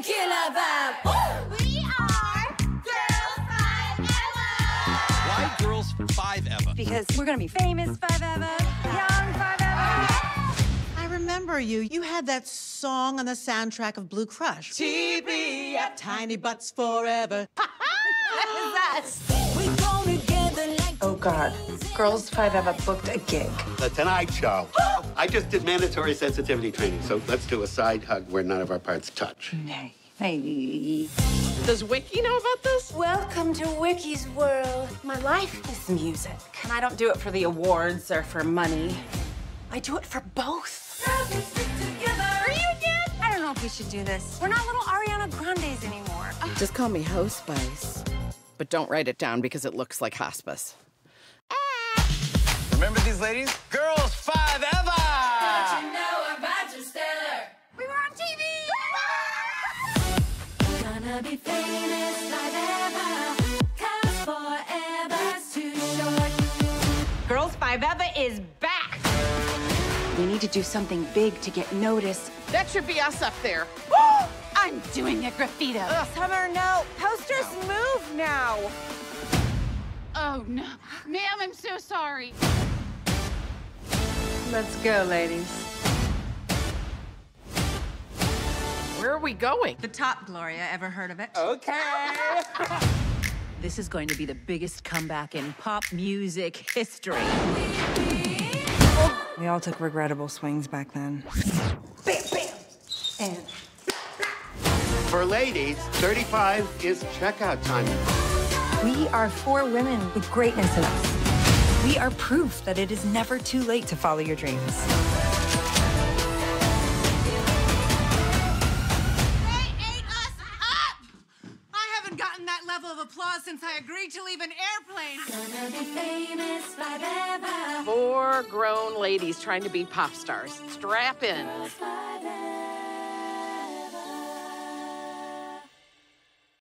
killer vibe. We are Girls 5 Ever. Why Girls 5 Ever? Because we're gonna be famous 5 Ever, young 5 Ever. I remember you. You had that song on the soundtrack of Blue Crush. TBF. Tiny Butts Forever. We go together like Oh God, Girls 5 Ever booked a gig. The Tonight Show. I just did mandatory sensitivity training, so let's do a side hug where none of our parts touch. Hey. Does Wiki know about this? Welcome to Wiki's world. My life is music, and I don't do it for the awards or for money. I do it for both. girls who stick together. Are you again? I don't know if we should do this. We're not little Ariana Grandes anymore. Just call me Ho Spice. But don't write it down because it looks like hospice. Remember these ladies? Girls 5 Ever! Don't you know about your stellar? We were on TV! Gonna be famous 5 Ever. 'Cause forever's too short. Girls 5 Ever is back. We need to do something big to get noticed. That should be us up there. I'm doing a graffito. Summer, no. Posters move now. Oh, no. Ma'am, I'm so sorry. Let's go, ladies. Where are we going? The top, Gloria. Ever heard of it? Okay. This is going to be the biggest comeback in pop music history. We all took regrettable swings back then. Bam, bam. And For ladies, 35 is checkout time. we are 4 women with greatness in us. We are proof that it is never too late to follow your dreams. They ate us up! I haven't gotten that level of applause since I agreed to leave an airplane. Gonna be famous 5 Ever. 4 grown ladies trying to be pop stars. Strap in. Girls 5